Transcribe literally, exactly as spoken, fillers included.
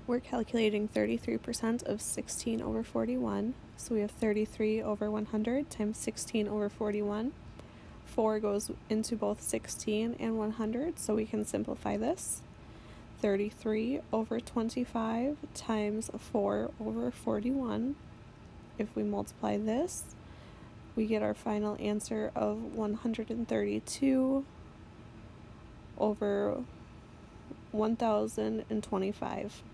We're calculating thirty-three percent of sixteen over forty-one. So we have thirty-three over one hundred times sixteen over forty-one. four goes into both sixteen and one hundred, so we can simplify this. thirty-three over twenty-five times four over forty-one. If we multiply this, we get our final answer of one hundred thirty-two over one thousand twenty-five.